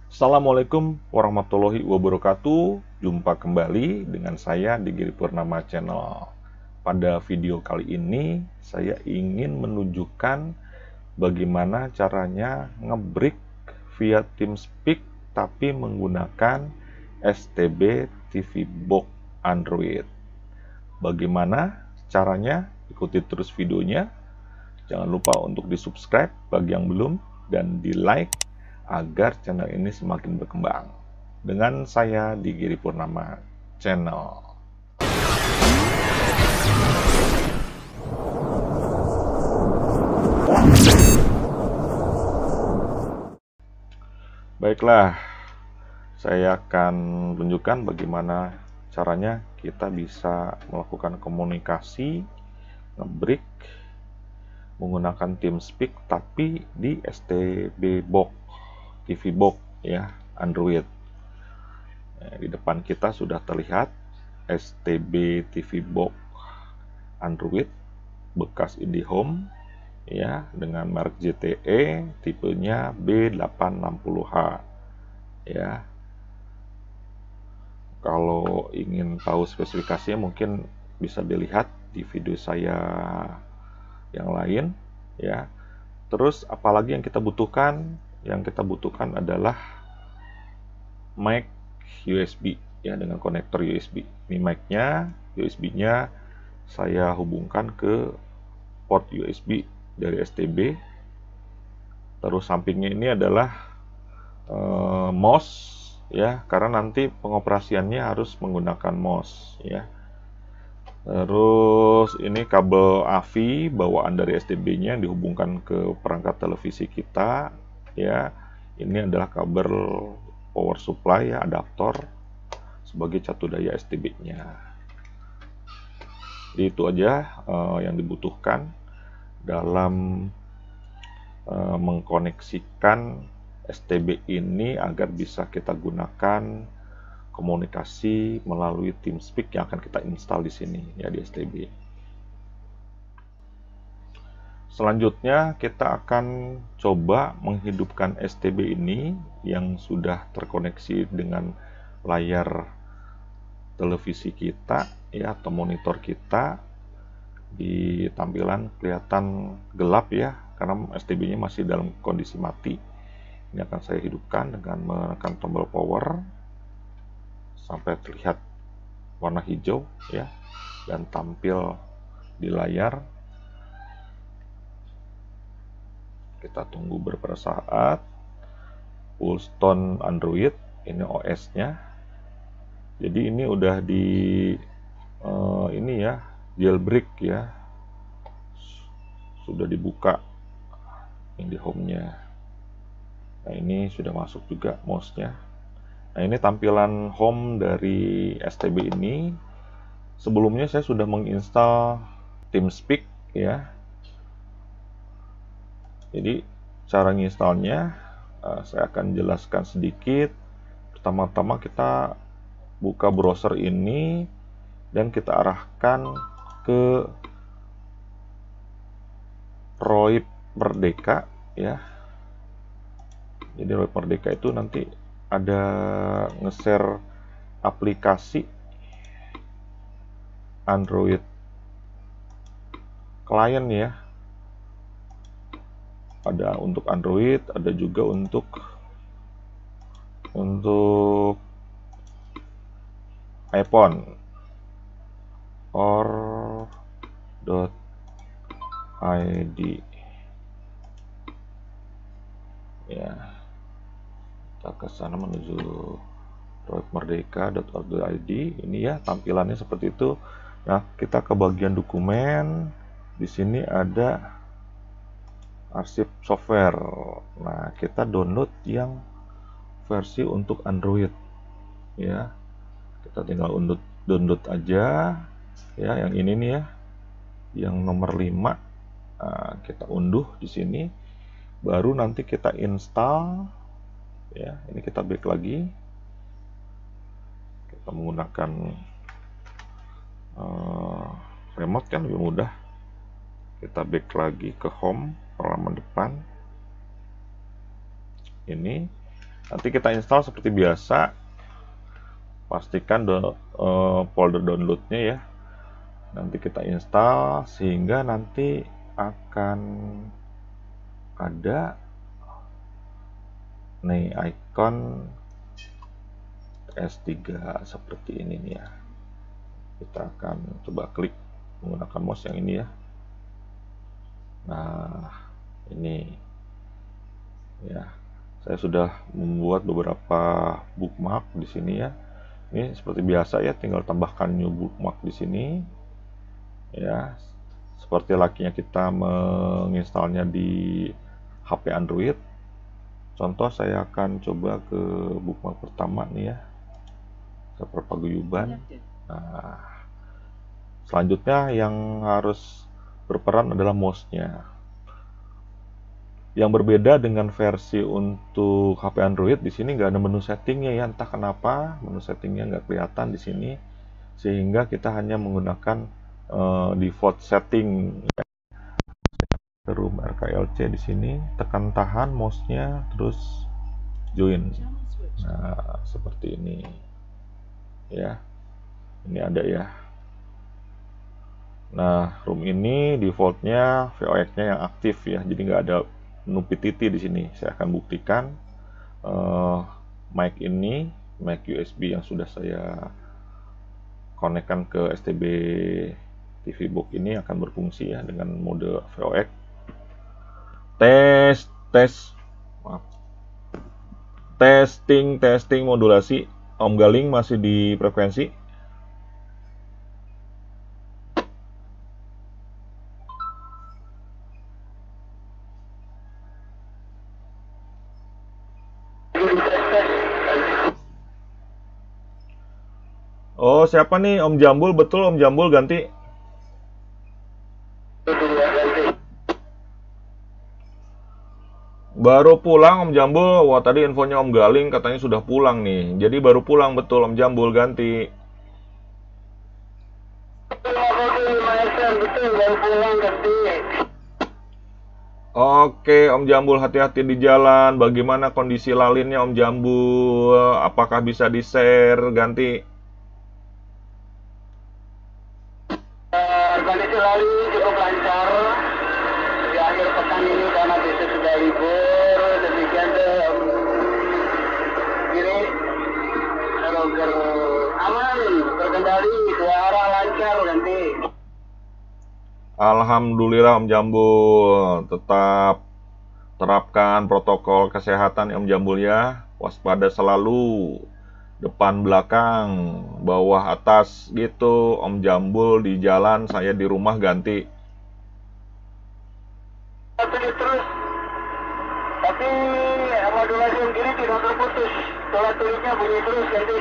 Assalamualaikum warahmatullahi wabarakatuh. Jumpa kembali dengan saya di Giri Purnama Channel. Pada video kali ini saya ingin menunjukkan bagaimana caranya ngebreak via TeamSpeak tapi menggunakan STB TV Box Android. Bagaimana caranya? Ikuti terus videonya. Jangan lupa untuk di-subscribe bagi yang belum dan di-like agar channel ini semakin berkembang. Dengan saya di Giri Purnama Channel. Baiklah, saya akan tunjukkan bagaimana caranya kita bisa melakukan komunikasi ngebreak menggunakan TeamSpeak tapi di STB Box TV Box ya, Android. Di depan kita sudah terlihat STB TV Box Android bekas IndiHome ya, dengan merek ZTE, tipenya B860H ya. Kalau ingin tahu spesifikasinya mungkin bisa dilihat di video saya yang lain ya. Terus apalagi yang kita butuhkan? Yang kita butuhkan adalah mic USB ya, dengan konektor USB. Ini mic-nya, USB-nya saya hubungkan ke port USB dari STB. Terus sampingnya ini adalah mouse ya, karena nanti pengoperasiannya harus menggunakan mouse ya. Terus ini kabel AV bawaan dari STB-nya dihubungkan ke perangkat televisi kita ya. Ini adalah kabel power supply ya, adaptor sebagai catu daya STB-nya. Itu aja yang dibutuhkan dalam mengkoneksikan STB ini agar bisa kita gunakan komunikasi melalui TeamSpeak yang akan kita install di sini ya, di STB. Selanjutnya kita akan coba menghidupkan STB ini yang sudah terkoneksi dengan layar televisi kita ya, atau monitor kita. Di tampilan kelihatan gelap ya, karena STB-nya masih dalam kondisi mati. Ini akan saya hidupkan dengan menekan tombol power sampai terlihat warna hijau ya, dan tampil di layar. Kita tunggu beberapa saat. Fullstone Android, ini OS-nya. Jadi ini udah di ini ya, jailbreak ya, sudah dibuka IndiHome-nya. Nah, ini sudah masuk juga mouse-nya. Nah, ini tampilan home dari STB ini. Sebelumnya saya sudah menginstal TeamSpeak ya. Jadi cara menginstalnya saya akan jelaskan sedikit. Pertama-tama kita buka browser ini dan kita arahkan ke ROIP Merdeka ya. Jadi ROIP Merdeka itu nanti ada nge-share aplikasi Android klien ya. Ada untuk Android, ada juga untuk iPhone or.id ya. Kita ke sana menuju merdeka.org.id. Ini ya tampilannya seperti itu. Nah, kita ke bagian dokumen. Di sini ada arsip software. Nah, kita download yang versi untuk Android ya. Kita tinggal download aja ya, yang ini nih ya, yang nomor 5. Nah, kita unduh di sini, baru nanti kita install ya. Ini kita back lagi, kita menggunakan remote kan lebih mudah. Kita back lagi ke home, halaman depan ini. Nanti kita install seperti biasa. Pastikan folder downloadnya ya. Nanti kita install sehingga nanti akan ada nih icon S3 seperti ini nih ya. Kita akan coba klik menggunakan mouse yang ini ya. Nah, ini ya. Saya sudah membuat beberapa bookmark di sini ya. Ini seperti biasa ya, tinggal tambahkan new bookmark di sini. Ya, seperti lakinya kita menginstalnya di HP Android. Contoh, saya akan coba ke bookmark pertama nih ya, server paguyuban. Nah, selanjutnya yang harus berperan adalah mouse-nya. Yang berbeda dengan versi untuk HP Android, di sini nggak ada menu settingnya ya, entah kenapa menu settingnya nggak kelihatan di sini, sehingga kita hanya menggunakan default setting. Room RKLC di sini, tekan tahan mouse-nya, terus join. Nah, seperti ini ya. Ini ada ya. Nah, room ini defaultnya VOX-nya yang aktif ya, jadi nggak ada menu PTT di sini. Saya akan buktikan mic ini, mic USB yang sudah saya konekkan ke STB TV Box ini akan berfungsi ya dengan mode VOX. Maaf. Testing modulasi. Om Galing masih di frekuensi. Oh, siapa nih? Om Jambul, betul Om Jambul ganti. Baru pulang Om Jambul. Wah, tadi infonya Om Galing katanya sudah pulang nih. Jadi baru pulang, betul Om Jambul ganti. Oke, Om Jambul, hati-hati di jalan. Bagaimana kondisi lalinnya Om Jambul? Apakah bisa di-share ganti? Kondisi lalin cukup lancar di akhir pekan ini karena besok sudah libur. Demikian kiri roger aman, terkendali, dua arah lancar nanti. Alhamdulillah Om Jambul, tetap terapkan protokol kesehatan Om Jambul ya. Waspada selalu, depan belakang, bawah atas gitu. Om Jambul di jalan, saya di rumah ganti. Terus, tapi modulasi yang kiri tidak terputus. Tulis-tulisnya bunyi terus ganti.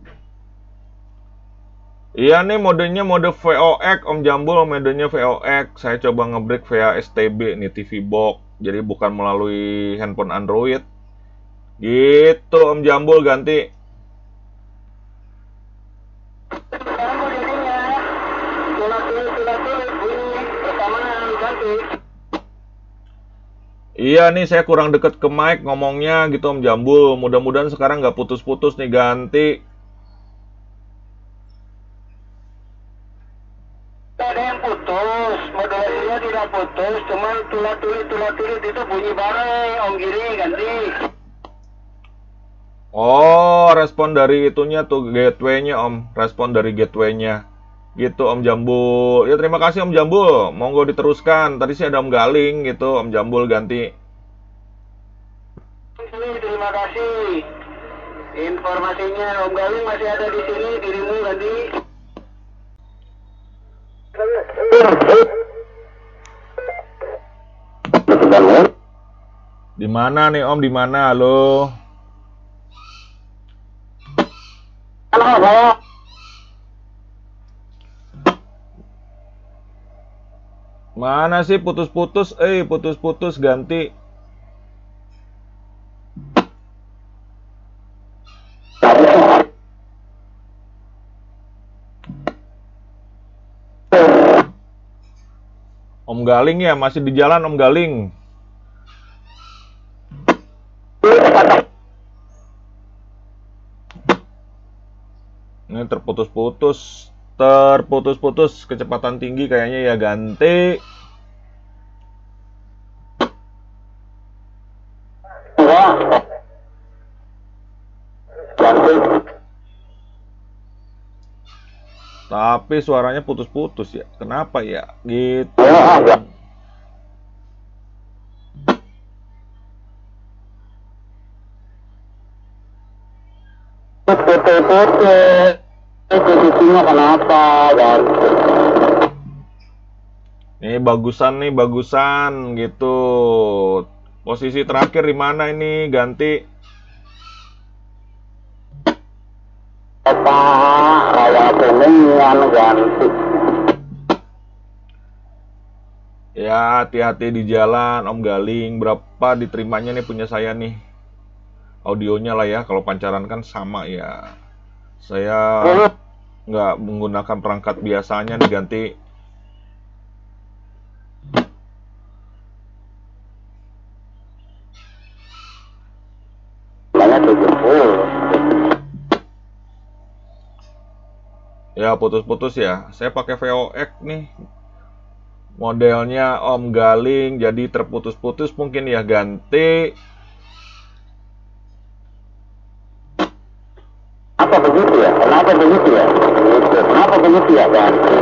Iya nih modenya mode VOX Om Jambul, modenya VOX. Saya coba ngebreak via STB nih TV Box. Jadi bukan melalui handphone Android. Gitu Om Jambul ganti. Iya nih saya kurang deket ke mic ngomongnya gitu Om Jambul. Mudah-mudahan sekarang nggak putus-putus nih ganti. Ada yang putus, modulasinya tidak putus, cuman tulat-tulit itu bunyi bareng Om Giri ganti. Oh, respon dari itunya tuh gateway-nya Om, respon dari gateway-nya. Gitu Om Jambul. Ya terima kasih Om Jambul. Monggo diteruskan. Tadi sih ada Om Galing gitu, Om Jambul ganti. Terima kasih. Informasinya Om Galing masih ada di sini, dirimu ganti. Di mana nih Om? Di mana? Halo. Halo. Mana sih putus-putus? Putus-putus ganti. Om Galing ya, masih di jalan Om Galing. Ini terputus-putus kecepatan tinggi kayaknya ya, ganti. Wah, ganti. Tapi suaranya putus-putus ya. Kenapa ya? Gitu. Ya. Putih-putih. Posisinya kenapa? Ganti. Nih bagusan gitu. Posisi terakhir di mana ini? Ganti. Apa? Kayak kuningan ganti. Ya, hati-hati di jalan, Om Galing. Berapa diterimanya nih punya saya nih? Audionya lah ya, kalau pancaran kan sama ya. Saya nggak menggunakan perangkat biasanya nih, ganti. Banyak 70. Ya, putus-putus ya. Saya pakai VOX nih. Modelnya Om Galing, jadi terputus-putus mungkin ya, ganti. Apa begitu ya? Kenapa begitu ya? Kenapa begitu ya? Ganti.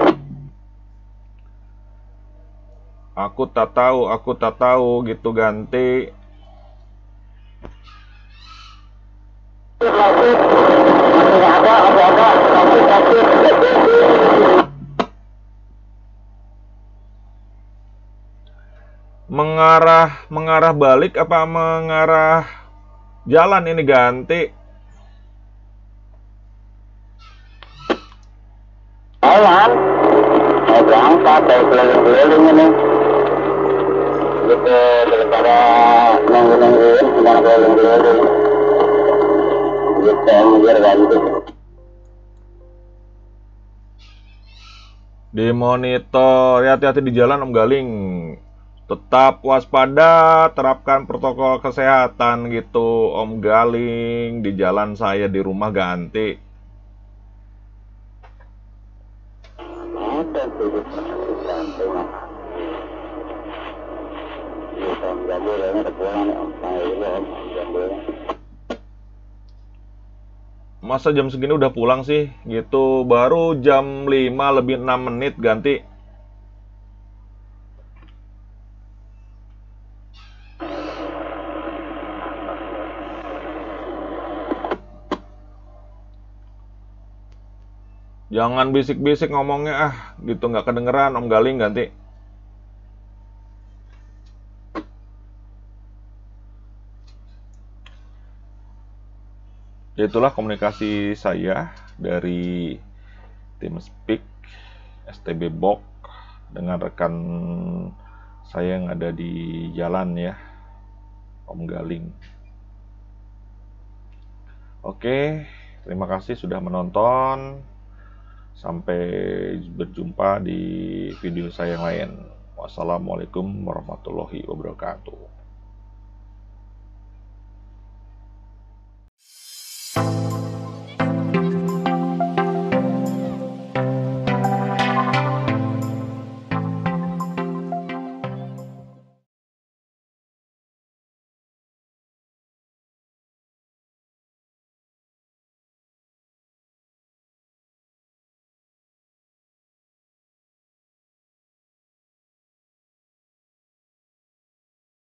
Aku tak tahu gitu, ganti. Mengarah balik apa mengarah jalan ini, ganti. Jalan. Mau berangkat, saya keliling-keliling ini. Gitu, daripada nunggu-nungguin, cuma keliling-keliling. Gitu, biar ganti. Di monitor, hati-hati di jalan Om Galing. Tetap waspada, terapkan protokol kesehatan gitu Om Galing. Di jalan saya, di rumah, ganti. Masa jam segini udah pulang sih? Gitu, baru jam 5 lebih 6 menit, ganti. Jangan bisik-bisik ngomongnya gitu nggak kedengeran Om Galing, ganti. Itulah komunikasi saya dari tim Speak STB Box dengan rekan saya yang ada di jalan ya, Om Galing. Oke, terima kasih sudah menonton. Sampai berjumpa di video saya yang lain. Wassalamualaikum warahmatullahi wabarakatuh.